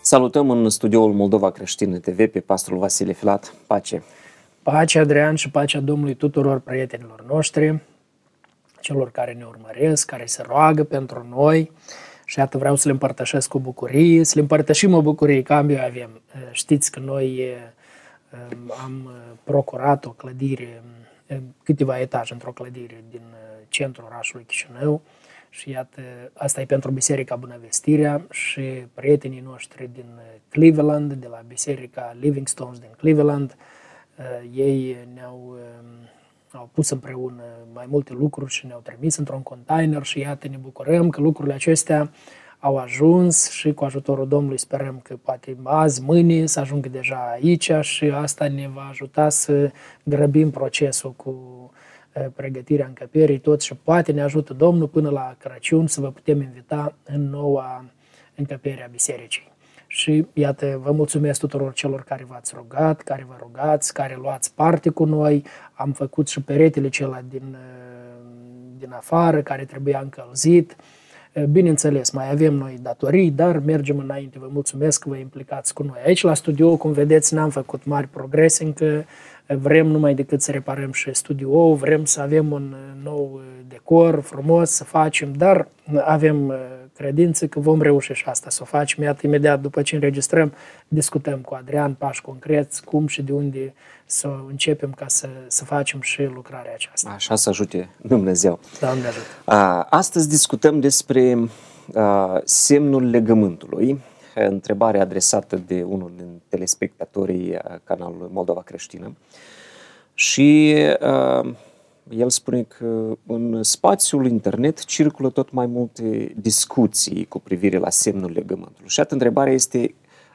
Salutăm în studioul Moldova Creștină TV pe pastorul Vasile Filat. Pace! Pace, Adrian, și pacea Domnului tuturor prietenilor noștri, celor care ne urmăresc, care se roagă pentru noi. Și iată, vreau să le împărtășesc cu bucurie, să le împărtășim o bucurie, că ambii avem. Știți că noi am procurat o clădire, câteva etaje într-o clădire din centrul orașului Chișinău. Și iată, asta e pentru Biserica Bunăvestirea și prietenii noștri din Cleveland, de la Biserica Living Stones din Cleveland, ei au pus împreună mai multe lucruri și ne-au trimis într-un container și iată, ne bucurăm că lucrurile acestea au ajuns și cu ajutorul Domnului sperăm că poate azi, mâine să ajungă deja aici și asta ne va ajuta să grăbim procesul cu pregătirea încăperii toți și poate ne ajută Domnul până la Crăciun să vă putem invita în noua încăpere a bisericii. Și iată, vă mulțumesc tuturor celor care v-ați rugat, care vă rugați, care luați parte cu noi. Am făcut și peretele celălalt din afară, care trebuia încălzit. Bineînțeles, mai avem noi datorii, dar mergem înainte. Vă mulțumesc că vă implicați cu noi. Aici la studio, cum vedeți, n-am făcut mari progrese, încă vrem numai decât să reparăm și studioul, vrem să avem un nou decor frumos, să facem, dar avem credință că vom reuși și asta să o facem. Iată, imediat după ce înregistrăm, discutăm cu Adrian pași concreți, cum și de unde să începem ca să facem și lucrarea aceasta. Așa să ajute Dumnezeu. Doamne ajută. Astăzi discutăm despre semnul legământului. Întrebare adresată de unul din telespectatorii canalului Moldova Creștină. Și el spune că în spațiul internet circulă tot mai multe discuții cu privire la semnul legământului. Și atât întrebarea este,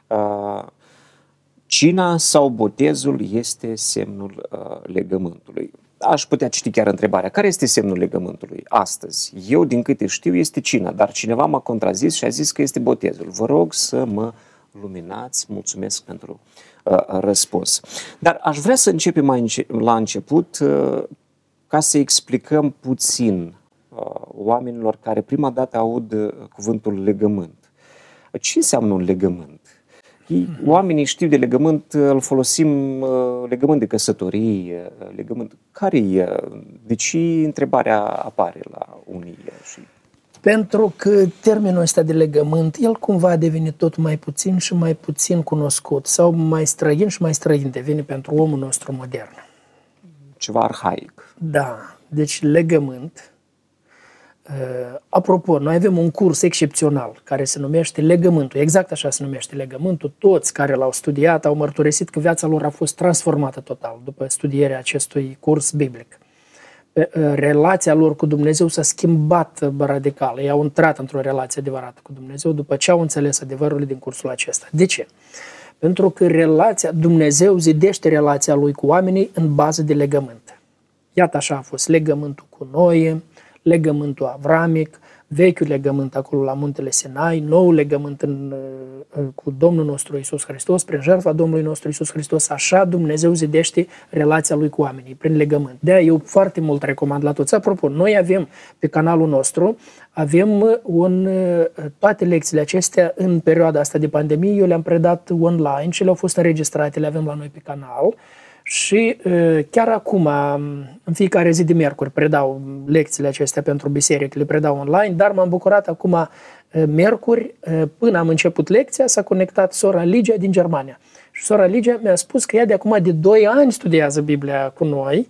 cina sau botezul este semnul legământului? Aș putea citi chiar întrebarea, care este semnul legământului astăzi? Eu, din câte știu, este cina, dar cineva m-a contrazis și a zis că este botezul. Vă rog să mă luminați, mulțumesc pentru răspuns. Dar aș vrea să începem la început ca să explicăm puțin oamenilor care prima dată aud cuvântul legământ. Ce înseamnă un legământ? Oamenii știu de legământ, îl folosim, legământ de căsătorie, legământ. De ce întrebarea apare la unii? Pentru că termenul ăsta de legământ, el cumva a devenit tot mai puțin și mai puțin cunoscut sau mai străin și mai străin devine pentru omul nostru modern. Ceva arhaic. Da, deci legământ. Apropo, noi avem un curs excepțional care se numește Legământul, exact așa se numește Legământul. Toți care l-au studiat au mărturisit că viața lor a fost transformată total după studierea acestui curs biblic. Relația lor cu Dumnezeu s-a schimbat radical. Ei au intrat într-o relație adevărată cu Dumnezeu după ce au înțeles adevărul din cursul acesta. De ce? Pentru că Dumnezeu zidește relația Lui cu oamenii în bază de legământ. Iată așa a fost legământul cu Noe, legământul avramic, vechiul legământ acolo la muntele Sinai, nou legământ cu Domnul nostru Iisus Hristos, prin jertfa Domnului nostru Iisus Hristos, așa Dumnezeu zidește relația Lui cu oamenii, prin legământ. De-aia eu foarte mult recomand la toți. Apropo, noi avem pe canalul nostru, avem toate lecțiile acestea în perioada asta de pandemie, eu le-am predat online și le-au fost înregistrate, le avem la noi pe canal. Și chiar acum, în fiecare zi de miercuri, predau lecțiile acestea pentru biserică, le predau online, dar m-am bucurat acum miercuri, până am început lecția, s-a conectat sora Ligia din Germania. Și sora Ligia mi-a spus că ea de acum de 2 ani studiază Biblia cu noi,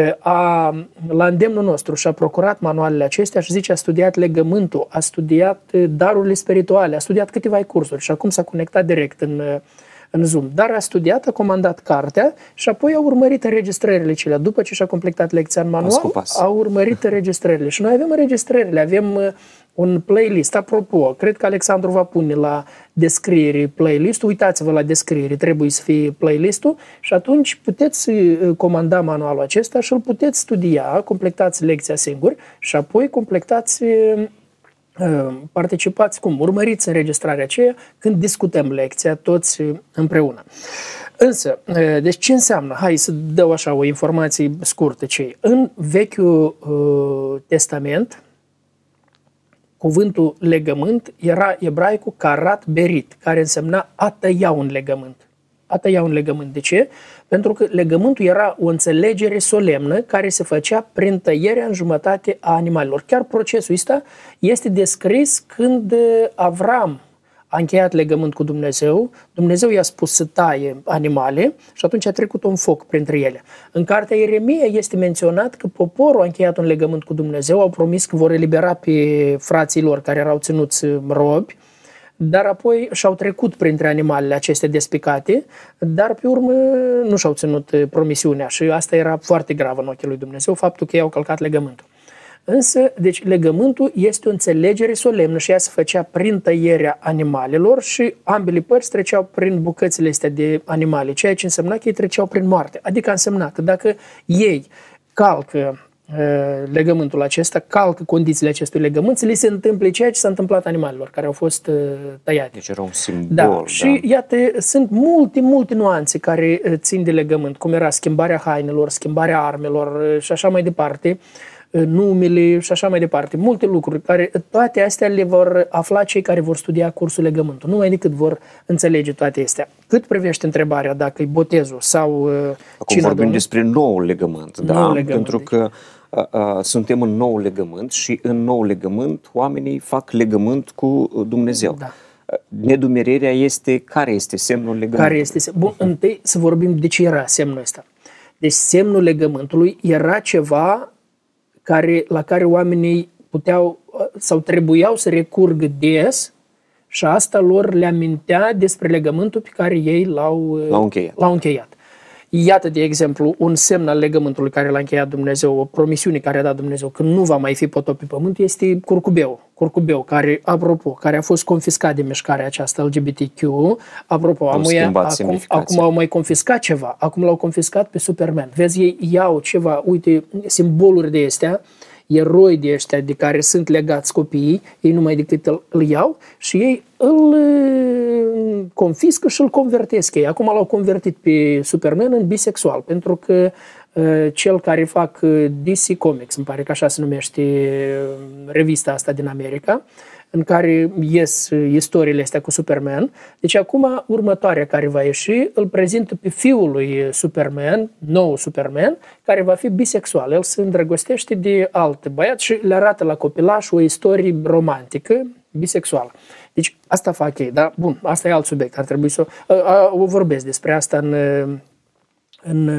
la îndemnul nostru și-a procurat manualele acestea și zice, a studiat legământul, a studiat darurile spirituale, a studiat câteva cursuri și acum s-a conectat direct în Zoom. Dar a studiat, a comandat cartea și apoi a urmărit înregistrările celea. După ce și-a completat lecția în manual, a urmărit înregistrările. Și noi avem înregistrările, avem un playlist. Apropo, cred că Alexandru va pune la descriere playlist-ul. Uitați-vă la descriere, trebuie să fie playlist-ul și atunci puteți comanda manualul acesta și îl puteți studia, completați lecția singuri și apoi completați participați, urmăriți înregistrarea aceea când discutăm lecția toți împreună. Însă, deci ce înseamnă? Hai să dau așa o informație scurtă. În Vechiul Testament cuvântul legământ era ebraicul karat berit, care însemna a tăia un legământ. A tăia un legământ. De ce? Pentru că legământul era o înțelegere solemnă care se făcea prin tăierea în jumătate a animalelor. Chiar procesul ăsta este descris când Avram a încheiat legământ cu Dumnezeu, Dumnezeu i-a spus să taie animale și atunci a trecut un foc printre ele. În cartea Ieremia este menționat că poporul a încheiat un legământ cu Dumnezeu, au promis că vor elibera pe frații lor care erau ținuți robi, dar apoi și-au trecut printre animalele acestea despicate, dar pe urmă nu și-au ținut promisiunea și asta era foarte grav în ochii lui Dumnezeu, faptul că ei au călcat legământul. Însă, deci legământul este o înțelegere solemnă și ea se făcea prin tăierea animalelor și ambele părți treceau prin bucățile astea de animale, ceea ce însemna că ei treceau prin moarte. Adică însemna că dacă ei calcă legământul acesta, calcă condițiile acestui legământ, să li se întâmple ceea ce s-a întâmplat animalelor care au fost tăiate. Deci era un simbol. Da. Și iată, sunt multe nuanțe care țin de legământ, cum era schimbarea hainelor, schimbarea armelor și așa mai departe, numele și așa mai departe. Multe lucruri care toate astea le vor afla cei care vor studia cursul legământul. Numai decât vor înțelege toate astea. Cât privește întrebarea dacă e botezul sau acum vorbim despre noul legământ, da? Legământ, pentru că suntem în nou legământ și în nou legământ oamenii fac legământ cu Dumnezeu. Da. Nedumerirea este care este semnul legământului? Care este? Bun, întâi să vorbim de ce era semnul ăsta. Deci semnul legământului era ceva la care oamenii puteau sau trebuiau să recurgă des și asta lor le amintea despre legământul pe care ei l-au încheiat. Iată, de exemplu, un semn al legământului care l-a încheiat Dumnezeu, o promisiune care a dat Dumnezeu că nu va mai fi potop pe pământ, este curcubeu, care, apropo, care a fost confiscat de mișcarea aceasta LGBTQ. Apropo, acum au mai confiscat ceva, acum l-au confiscat pe Superman. Vezi, ei iau ceva, uite, simboluri de astea, eroi de ăștia de care sunt legați copiii, ei numai decât îl iau și ei îl confiscă și îl convertesc ei. Acum l-au convertit pe Superman în bisexual, pentru că cel care fac DC Comics, îmi pare că așa se numește revista asta din America, în care ies istoriile astea cu Superman. Deci acum următoarea care va ieși îl prezintă pe fiul lui Superman, nou Superman, care va fi bisexual. El se îndrăgostește de alt băiat și le arată la copilaș o istorie romantică bisexuală. Deci asta fac ei, da? Bun, asta e alt subiect, ar trebui să o vorbesc despre asta în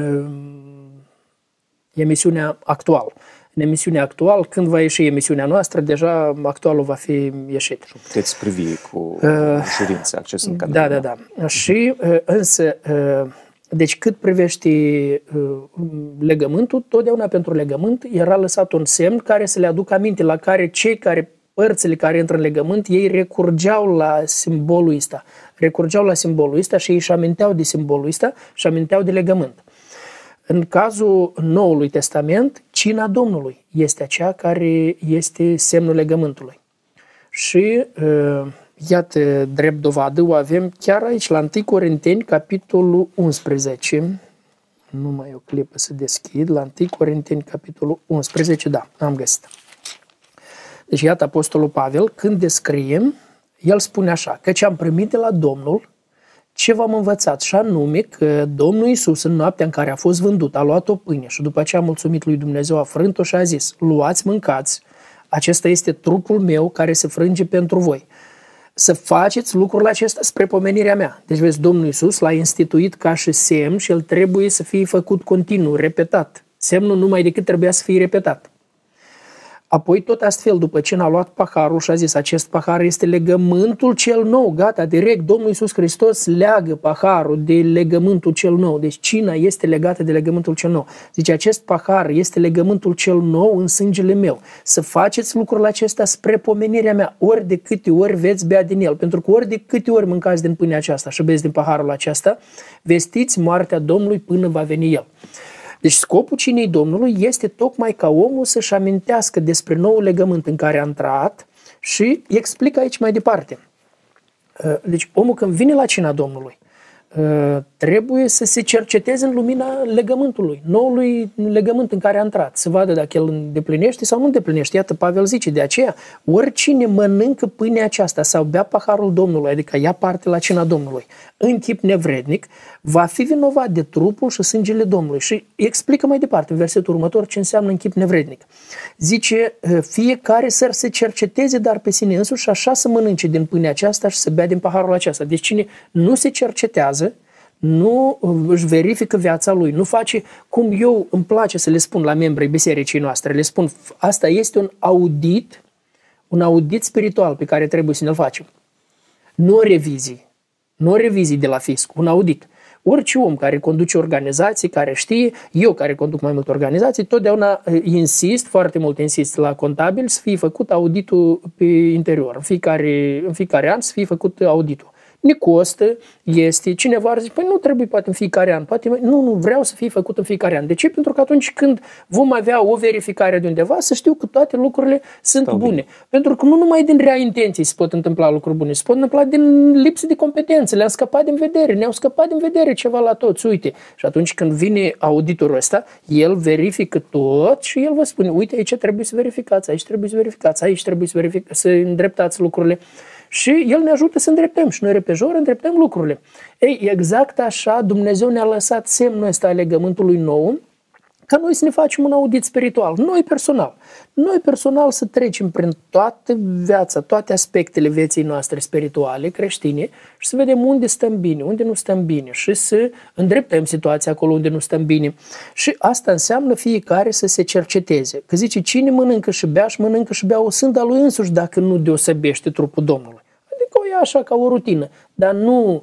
emisiunea actuală. În emisiunea actuală, când va ieși emisiunea noastră, deja actualul va fi ieșit. Și puteți privi cu ușurință acces în canal. Da. Și însă, deci cât privește legământul, totdeauna pentru legământ era lăsat un semn care să le aducă aminte, la care părțile care intră în legământ, ei recurgeau la simbolul ăsta și ei își aminteau de simbolul ăsta și aminteau de legământ. În cazul Noului Testament, cina Domnului este aceea care este semnul legământului. Și iată, drept dovadă, o avem chiar aici, la 1 Corinteni, capitolul 11. Numai o clipă să deschid. La 1 Corinteni, capitolul 11, da, am găsit. Deci iată Apostolul Pavel, când descrie, el spune așa, căci am primit de la Domnul ce v-am învățat, și anume că Domnul Iisus în noaptea în care a fost vândut a luat o pâine și după ce a mulțumit lui Dumnezeu a frânt-o și a zis, luați, mâncați, acesta este trupul meu care se frânge pentru voi. Să faceți lucrul acesta spre pomenirea mea. Deci vezi, Domnul Iisus l-a instituit ca și semn și el trebuie să fie făcut continuu, repetat. Semnul numai decât trebuia să fie repetat. Apoi tot astfel, după ce a luat paharul și a zis, acest pahar este legământul cel nou, gata, direct, Domnul Iisus Hristos leagă paharul de legământul cel nou, deci cina este legată de legământul cel nou. Zice, acest pahar este legământul cel nou în sângele meu. Să faceți lucrul acesta spre pomenirea mea, ori de câte ori veți bea din el, pentru că ori de câte ori mâncați din pâinea aceasta și beți din paharul acesta, vestiți moartea Domnului până va veni el. Deci scopul cinei Domnului este tocmai ca omul să-și amintească despre noul legământ în care a intrat și explică aici mai departe. Deci omul când vine la cina Domnului, trebuie să se cerceteze în lumina legământului, noului legământ în care a intrat, să vadă dacă el îndeplinește sau nu îndeplinește. Iată, Pavel zice, de aceea, oricine mănâncă pâinea aceasta sau bea paharul Domnului, adică ia parte la cina Domnului, în chip nevrednic, va fi vinovat de trupul și sângele Domnului. Și explică mai departe, în versetul următor, ce înseamnă în chip nevrednic. Zice, fiecare să se cerceteze dar pe sine însuși și așa să mănânce din pâinea aceasta și să bea din paharul acesta. Deci cine nu se cercetează, nu își verifică viața lui, nu face cum eu îmi place să le spun la membrii bisericii noastre, le spun, asta este un audit spiritual pe care trebuie să ne-l facem. Nu o revizie de la fisc, un audit. Orice om care conduce organizații, care știe, eu care conduc mai multe organizații, totdeauna foarte mult insist la contabil să fie făcut auditul pe interior. În fiecare an să fie făcut auditul. Ne costă, cineva ar zice, păi nu trebuie poate în fiecare an, poate nu vreau să fie făcut în fiecare an. De ce? Pentru că atunci când vom avea o verificare de undeva, să știu că toate lucrurile sunt bune. Pentru că nu numai din rea intenții se pot întâmpla lucruri bune, se pot întâmpla din lipsă de competențe, ne-au scăpat din vedere ceva la toți, uite. Și atunci când vine auditorul ăsta, el verifică tot și el vă spune, uite, aici trebuie să verificați, aici trebuie să verificați, aici trebuie să îndreptați lucrurile. Și El ne ajută să îndreptăm și noi repejor îndreptăm lucrurile. Ei, exact așa Dumnezeu ne-a lăsat semnul ăsta a legământului nou, ca noi să ne facem un audit spiritual, noi personal să trecem prin toată viața, toate aspectele vieții noastre spirituale, creștine și să vedem unde stăm bine, unde nu stăm bine și să îndreptăm situația acolo unde nu stăm bine. Și asta înseamnă fiecare să se cerceteze. Că zice, cine mănâncă și bea o sânda lui însuși dacă nu deosebește trupul Domnului. Adică o ia așa ca o rutină, dar nu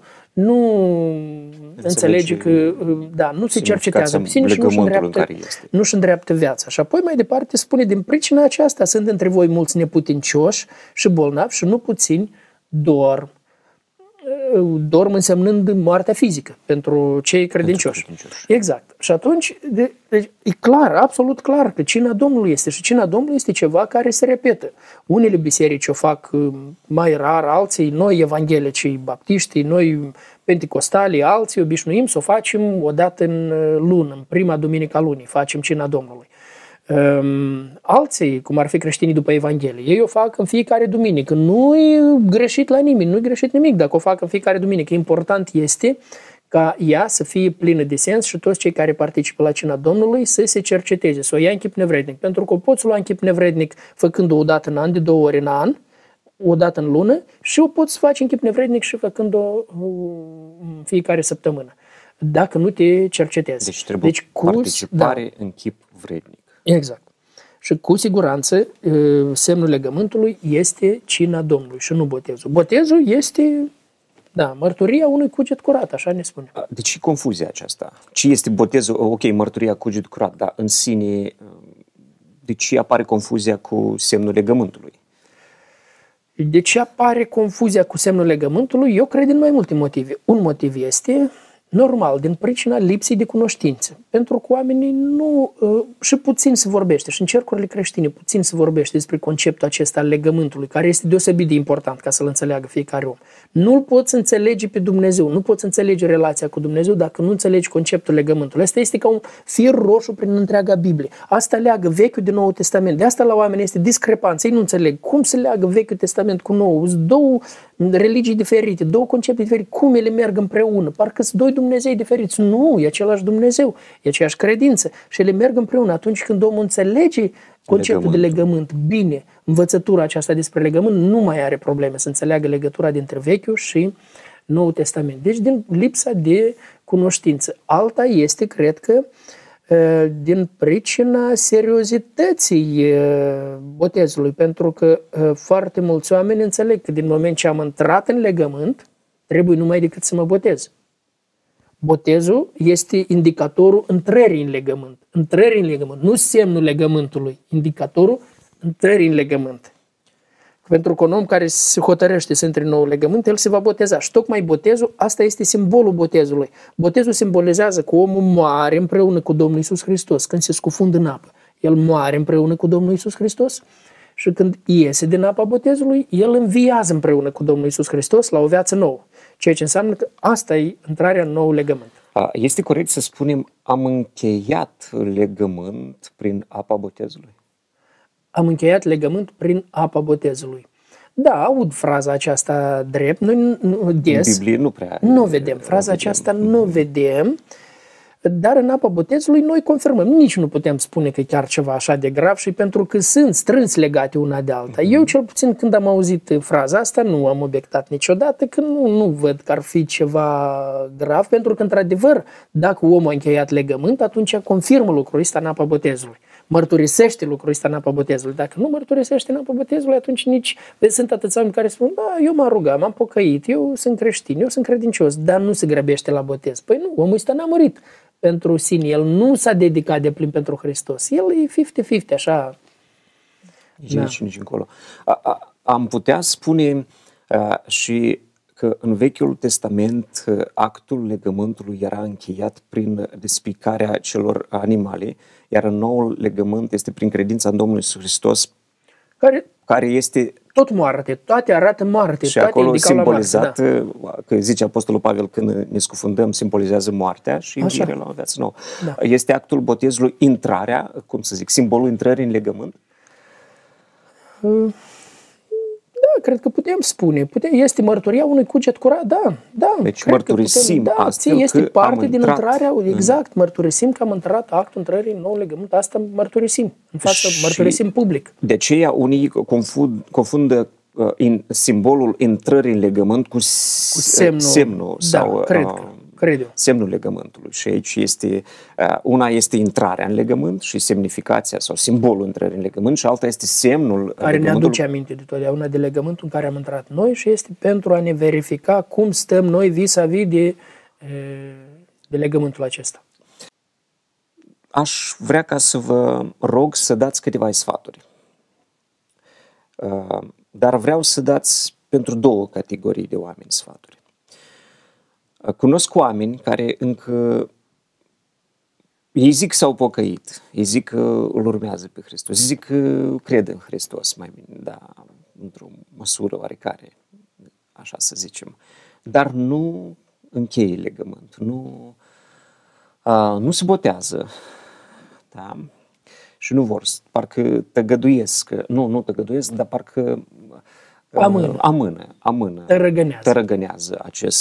înțelege că nu se cercetează pe sine și nu-și îndreaptă viața. Și apoi mai departe spune, din pricina aceasta sunt între voi mulți neputincioși și bolnavi și nu puțini dorm. Dorm însemnând moartea fizică pentru cei credincioși. Exact. Și atunci e clar, absolut clar că cina Domnului este și cina Domnului este ceva care se repetă. Unele biserici o fac mai rar, alții, noi evanghelicii baptiștii, noi penticostalii, alții obișnuim să o facem o dată în lună, în prima duminică a lunii, facem cina Domnului. Alții, cum ar fi creștinii după Evanghelie, ei o fac în fiecare duminică. Nu-i greșit la nimeni, nu-i greșit nimic dacă o fac în fiecare duminică. Important este ca ea să fie plină de sens și toți cei care participă la cina Domnului să se cerceteze, să o ia în chip nevrednic. Pentru că o poți lua în chip nevrednic făcând-o o dată în an, de 2 ori în an, o dată în lună și o poți face în chip nevrednic și făcând-o în fiecare săptămână. Dacă nu te cercetezi. Deci trebuie participare în chip vrednic. Exact. Și cu siguranță semnul legământului este cina Domnului și nu botezul. Botezul este, mărturia unui cuget curat, așa ne spune. De ce confuzia aceasta? Ce este botezul? Ok, mărturia cuget curat, dar în sine, de ce apare confuzia cu semnul legământului? De ce apare confuzia cu semnul legământului? Eu cred în mai multe motive. Un motiv este normal, din pricina lipsei de cunoștință. Pentru că oamenii și puțin se vorbește, și în cercurile creștine puțin se vorbește despre conceptul acesta al legământului, care este deosebit de important ca să-l înțeleagă fiecare om. Nu-l poți înțelege pe Dumnezeu, nu poți înțelege relația cu Dumnezeu dacă nu înțelegi conceptul legământului. Asta este ca un fir roșu prin întreaga Biblie. Asta leagă Vechiul de Noul Testament. De asta la oameni este discrepanță. Ei nu înțeleg cum se leagă Vechiul Testament cu Noul. Sunt 2 religii diferite, 2 concepte diferite. Cum ele merg împreună? Parcă sunt 2 Dumnezei diferiți. Nu, e același Dumnezeu, e aceeași credință și ele merg împreună. Atunci când omul înțelege conceptul de legământ bine, învățătura aceasta despre legământ, nu mai are probleme să înțeleagă legătura dintre Vechiul și Noul Testament. Deci din lipsa de cunoștință. Alta este, cred că, din pricina seriozității botezului, pentru că foarte mulți oameni înțeleg că din moment ce am intrat în legământ, trebuie numai decât să mă botez. Botezul este indicatorul intrării în legământ. Intrării în legământ, nu semnul legământului, indicatorul intrării în legământ. Pentru că un om care se hotărăște să intre în nou legământ, el se va boteza. Și tocmai botezul, asta este simbolul botezului. Botezul simbolizează că omul moare împreună cu Domnul Iisus Hristos când se scufundă în apă. El moare împreună cu Domnul Iisus Hristos și când iese din apa botezului, el înviază împreună cu Domnul Iisus Hristos la o viață nouă. Ceea ce înseamnă că asta e intrarea în nou legământ. Este corect să spunem am încheiat legământ prin apa botezului? Am încheiat legământ prin apa botezului. Da, aud fraza aceasta drept. Noi des În Biblie nu prea. nu vedem. Fraza aceasta nu vedem. Dar în apa botezului noi confirmăm. Nici nu putem spune că e chiar ceva așa de grav și pentru că sunt strâns legate una de alta. Eu cel puțin când am auzit fraza asta nu am obiectat niciodată că nu văd că ar fi ceva grav, pentru că într-adevăr dacă omul a încheiat legământ, atunci confirmă lucrul ăsta în apa botezului. Mărturisește lucrul ăsta în apa botezului. Dacă nu mărturisește în apa botezului, atunci nici... Sunt atâția oameni care spun, eu m-am rugat, m-am pocăit, eu sunt creștin, eu sunt credincios, dar nu se grăbește la botez. Păi nu, omul ăsta n-a murit pentru sine, el nu s-a dedicat de plin pentru Hristos. El e 50-50, așa. Nici aici, nici încolo. Am putea spune și că în Vechiul Testament actul legământului era încheiat prin despicarea celor animale, iar în Noul legământ este prin credința în Domnul Iisus Hristos, care este... Tot moarte, toate arată moarte. Și toate acolo simbolizat, moarte, că zice Apostolul Pavel, când ne scufundăm, simbolizează moartea și învierea la o viață nouă. Da. Este actul botezului intrarea, cum să zic, simbolul intrării în legământ? Da, cred că putem spune. Este mărturia unui cuget curat, da. Deci mărturisim astfel este că parte am din intrarea, exact, mărturisim că am intrat actul intrării în nou legământ, asta mărturisim, în față, mărturisim public. De aceea unii confundă simbolul intrării în legământ cu semnul sau cred eu. semnul legământului. Și aici este, una este intrarea în legământ și semnificația sau simbolul intrării în legământ și alta este semnul care ne aduce aminte de totdeauna de legământul în care am intrat noi și este pentru a ne verifica cum stăm noi vis-a-vis de legământul acesta. Aș vrea ca să vă rog să dați câteva sfaturi. Dar vreau să dați pentru două categorii de oameni sfaturi. Cunosc oameni care încă, ei zic că s-au pocăit, ei zic că îl urmează pe Hristos, ei zic că cred în Hristos, mai bine, da, într-o măsură oarecare, așa să zicem, dar nu încheie legământ, nu se botează, da? Și nu vor, parcă tăgăduiesc, nu tăgăduiesc, dar parcă amână, tărăgânează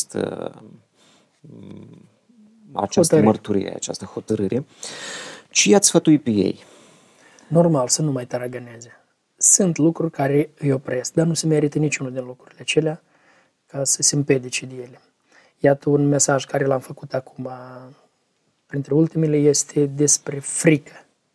această mărturie, această hotărâre. Ce i-ați sfătui pe ei? Normal să nu mai tărăgâneze. Sunt lucruri care îi opresc, dar nu se merită niciunul din lucrurile acelea ca să se împedice de ele. Iată un mesaj care l-am făcut acum, printre ultimele, este despre frică.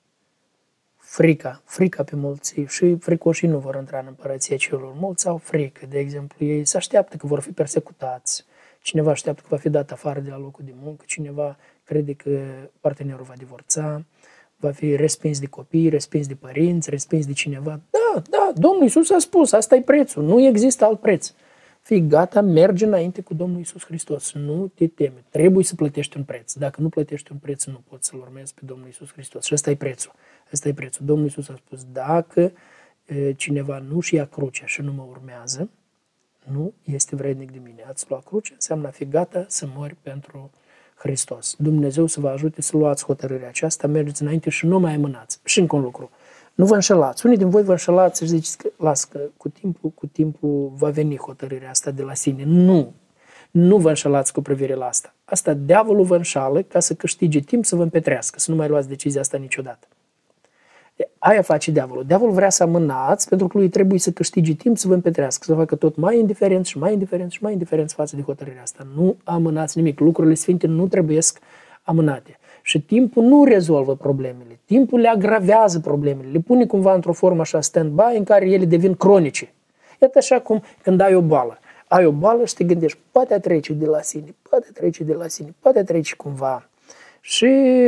Frica pe mulți și fricoșii nu vor intra în împărăția celor. Mulți au frică, de exemplu, ei se așteaptă că vor fi persecutați, cineva așteaptă că va fi dat afară de la locul de muncă, cineva crede că partenerul va divorța, va fi respins de copii, respins de părinți, respins de cineva. Da, Domnul Iisus a spus, asta e prețul, nu există alt preț. Fii gata, merge înainte cu Domnul Iisus Hristos, nu te teme, trebuie să plătești un preț. Dacă nu plătești un preț, nu poți să-L urmezi pe Domnul Iisus Hristos. Și ăsta e prețul. Ăsta e prețul. Domnul Iisus a spus, dacă cineva nu-și ia crucea și nu mă urmează, nu este vrednic de mine. Ați lua cruce înseamnă a fi gata să mori pentru Hristos. Dumnezeu să vă ajute să luați hotărârea aceasta, mergeți înainte și nu mai amânați. Și încă un lucru. Nu vă înșelați. Unii din voi vă înșelați și ziceți că, las că cu timpul va veni hotărârea asta de la sine. Nu vă înșelați cu privire la asta. Asta diavolul vă înșală ca să câștige timp să vă împetrească, să nu mai luați decizia asta niciodată. Aia face diavolul. Diavolul vrea să amânați pentru că lui trebuie să câștige timp să vă împetrească, să facă tot mai indiferent și mai indiferent și mai indiferent față de hotărârea asta. Nu amânați nimic. Lucrurile sfinte nu trebuiesc amânate. Și timpul nu rezolvă problemele. Timpul le agravează problemele. Le pune cumva într-o formă așa stand-by în care ele devin cronice. Iată așa cum când ai o boală. Ai o boală și te gândești, poate trece de la sine, poate trece cumva. Și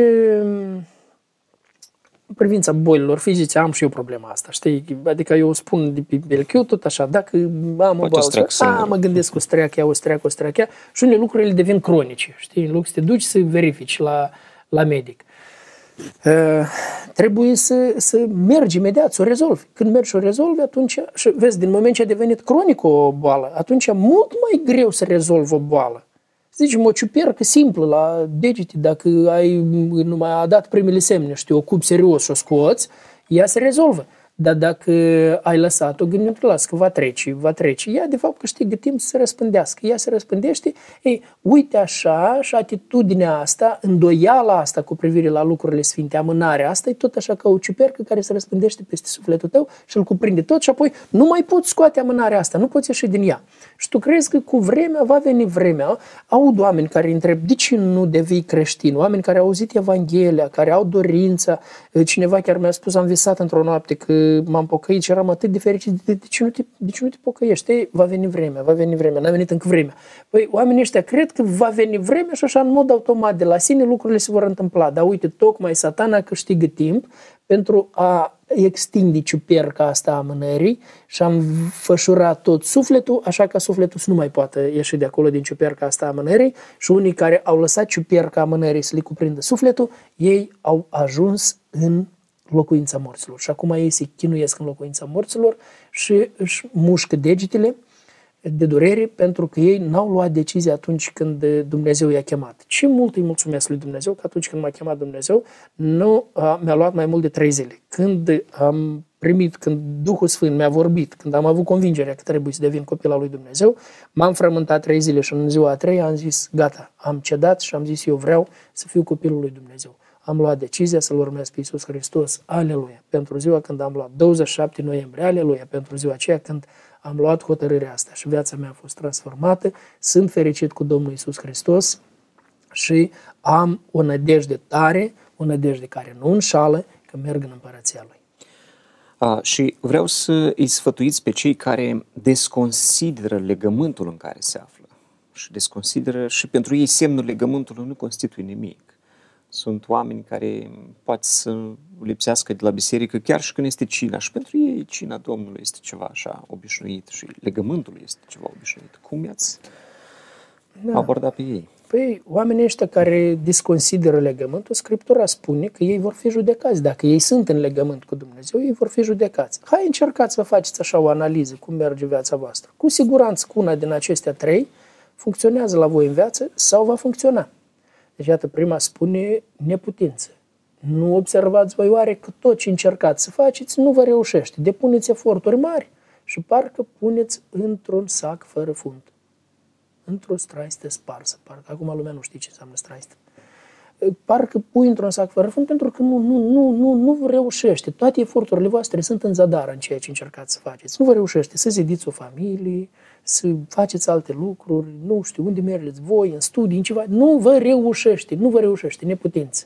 în privința bolilor fizice am și eu problema asta, știi? Adică eu spun de pe belchiu tot așa, dacă am o boală, mă gândesc o streachea și unele lucruri ele devin cronice, știi? În loc să te duci să verifici la medic. Trebuie să mergi imediat, să o rezolvi. Când mergi și o rezolvi, atunci, și vezi, din moment ce a devenit cronic o boală, atunci e mult mai greu să rezolvi o boală. Zicem, o ciupercă simplă la degete, dacă numai a dat primele semne și te ocupi serios și o scoți, ea se rezolvă. Dar dacă ai lăsat-o, gândindu-te, las că va trece, ea de fapt câștigă timp să se răspândească. Ea se răspândește, uite așa și atitudinea asta, îndoiala asta cu privire la lucrurile sfinte, amânarea asta, e tot așa ca o ciupercă care se răspândește peste sufletul tău și îl cuprinde tot și apoi nu mai poți scoate amânarea asta, nu poți ieși din ea. Și tu crezi că cu vremea va veni vremea, aud oameni care îi întreb, de ce nu devii creștin? Oameni care au auzit Evanghelia, care au dorința, cineva chiar mi-a spus, am visat într-o noapte că m-am pocăit și eram atât de fericit, de ce nu te pocăiești? Va veni vremea, n-a venit încă vremea. Păi oamenii ăștia cred că va veni vremea și așa în mod automat de la sine lucrurile se vor întâmpla. Dar uite, tocmai Satana câștigă timp pentru a extinde ciuperca asta a amânării și a înfășura tot sufletul, așa că sufletul să nu mai poată ieși de acolo din ciuperca asta a amânării și unii care au lăsat ciuperca amânării să le cuprindă sufletul, ei au ajuns în locuința morților. Și acum ei se chinuiesc în locuința morților și își mușcă degetele de durere pentru că ei n-au luat decizie atunci când Dumnezeu i-a chemat. Ce mult îi mulțumesc lui Dumnezeu că atunci când m-a chemat Dumnezeu mi-a luat mai mult de 3 zile. Când am primit, când Duhul Sfânt mi-a vorbit, când am avut convingerea că trebuie să devin copil al lui Dumnezeu, m-am frământat 3 zile și în ziua a 3-a am zis gata, am cedat și am zis eu vreau să fiu copilul lui Dumnezeu. Am luat decizia să-L urmez pe Iisus Hristos, aleluia, pentru ziua când am luat 27 noiembrie, aleluia, pentru ziua aceea când am luat hotărârea asta și viața mea a fost transformată, sunt fericit cu Domnul Iisus Hristos și am o nădejde tare, o nădejde care nu înșală, că merg în împărăția Lui. Și vreau să îi sfătuiți pe cei care desconsideră legământul în care se află și desconsideră și pentru ei semnul legământului nu constituie nimic. Sunt oameni care poate să lipsească de la biserică chiar și când este cina. Și pentru ei cina Domnului este ceva așa obișnuit și legământul este ceva obișnuit. Cum i-ați abordat pe ei? Păi, oamenii ăștia care desconsideră legământul, Scriptura spune că ei vor fi judecați. Dacă ei sunt în legământ cu Dumnezeu, ei vor fi judecați. Hai, încercați să faceți așa o analiză, cum merge viața voastră. Cu siguranță, cu una din acestea 3 funcționează la voi în viață sau va funcționa. Deci, iată, prima spune neputință. Nu observați voi oare că tot ce încercați să faceți nu vă reușește. Depuneți eforturi mari și parcă puneți într-un sac fără fund. Într-o straistă sparsă. Parcă acum lumea nu știe ce înseamnă straistă. Parcă pui într-un sac fără fund pentru că nu vă reușește. Toate eforturile voastre sunt în zadar în ceea ce încercați să faceți. Nu vă reușește să zidiți o familie, să faceți alte lucruri, nu știu, unde mergeți voi, în studii, în ceva. Nu vă reușește, neputință.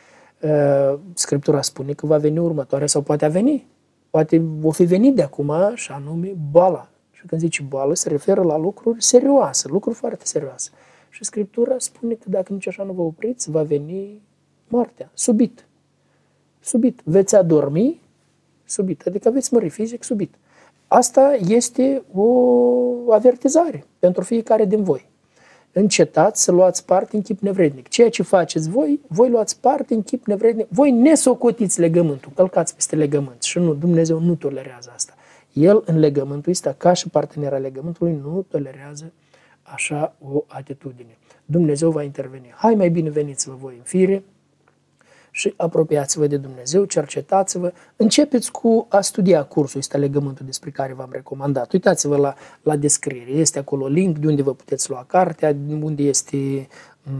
Scriptura spune că va veni următoarea sau poate a veni. Poate o fi venit de acum și anume boala. Și când zice boală se referă la lucruri serioase, lucruri foarte serioase. Și Scriptura spune că dacă nici așa nu vă opriți, va veni moartea, subit. Subit. Veți adormi, subit. Adică veți mări fizic, subit. Asta este o avertizare pentru fiecare din voi. Încetați să luați parte în chip nevrednic. Ceea ce faceți voi, voi luați parte în chip nevrednic. Voi nesocotiți legământul, călcați peste legământ. Și nu, Dumnezeu nu tolerează asta. El în legământul ăsta, ca și partener al legământului, nu tolerează așa o atitudine. Dumnezeu va interveni. Hai, mai bine veniți-vă voi în fire și apropiați-vă de Dumnezeu, cercetați-vă, începeți cu a studia cursul ăsta, legământul despre care v-am recomandat. Uitați-vă la descriere, este acolo link de unde vă puteți lua cartea, unde este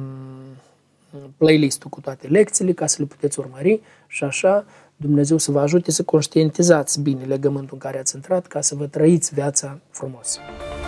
playlist-ul cu toate lecțiile, ca să le puteți urmări și așa Dumnezeu să vă ajute să conștientizați bine legământul în care ați intrat, ca să vă trăiți viața frumos.